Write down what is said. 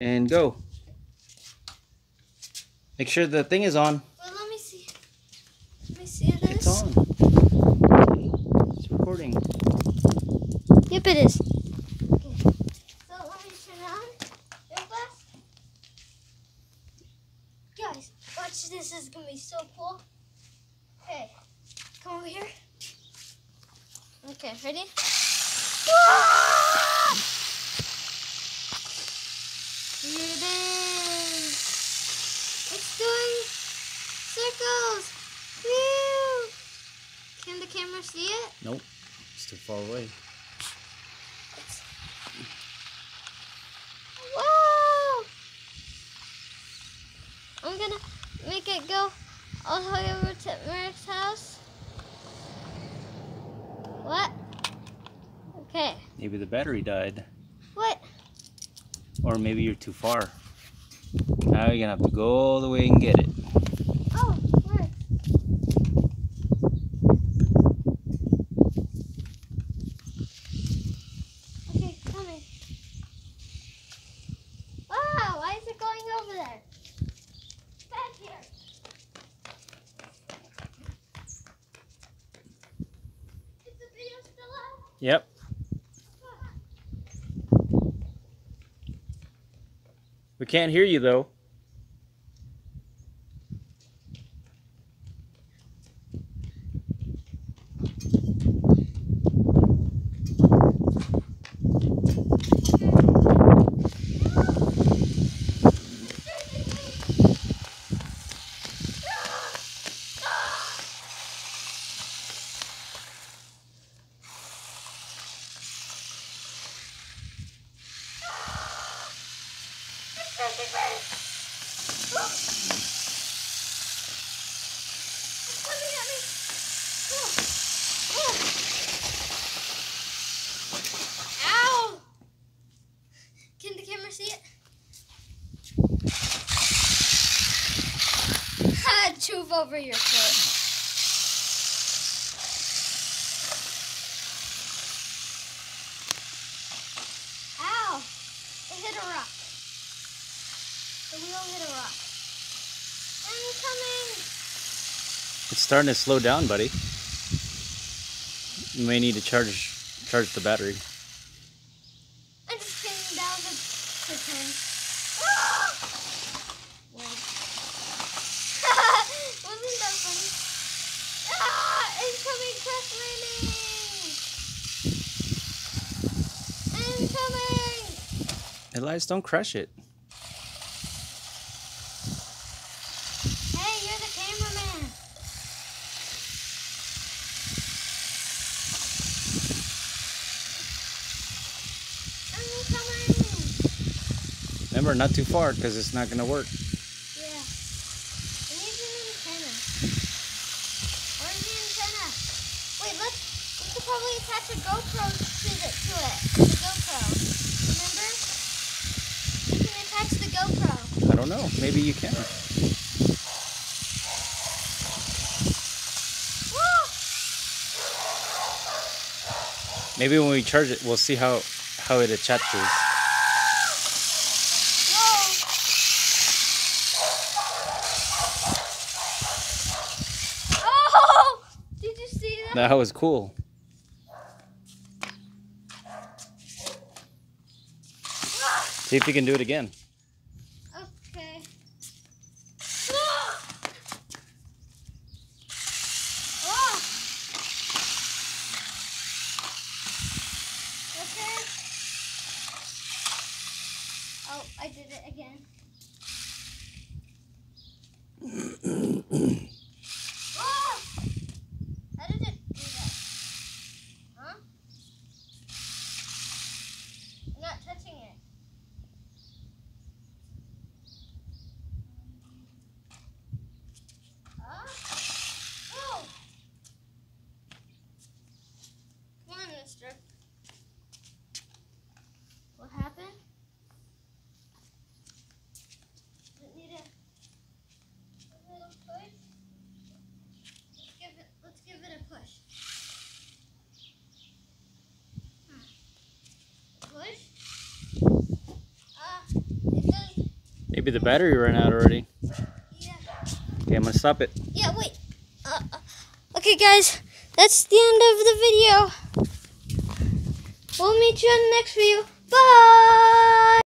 And go. Make sure the thing is on. Well, let me see. Let me see this. It's on. It's recording. Yep, it is. Okay. So let me turn it on real fast. Guys, watch this. This is gonna be so cool. Okay, come over here. Okay, ready? Ah! Here it is. It's doing circles. Woo! Can the camera see it? Nope. It's too far away. Whoa! I'm gonna make it go all the way over to Merrick's house. What? Okay. Maybe the battery died. What? Or maybe you're too far. Now you're gonna have to go all the way and get it. Oh, where? Okay, coming. Wow, why is it going over there? Back here. Is the video still up? Yep. We can't hear you though. Ow! Can the camera see it? Choof over your foot. Ow! It hit a rock. The wheel hit a rock. I'm coming! It's starting to slow down, buddy. You may need to charge the battery. I'm just getting down the turn. Wasn't that funny? Incoming crash landing! Incoming! Elias, don't crush it. Hey, you're the cameraman. Incoming! Remember, not too far because it's not gonna work. Yeah. It needs an antenna. Where's the antenna? Wait, we could probably attach a GoPro to it. The GoPro. Remember? You can attach the GoPro. I don't know. Maybe you can. Woo! Maybe when we charge it, we'll see how it attaches. Oh! Did you see that? That was cool. See if you can do it again. Okay. Oh! Okay. Oh, I did it again. Oh! How did it do that? Huh? I'm not touching it. Huh? Oh! Come on, mister. What happened? Does it need a little Maybe the battery ran out already. Yeah. Okay, I'm gonna stop it. Yeah, wait. Okay, guys, that's the end of the video. We'll meet you in the next video. Bye!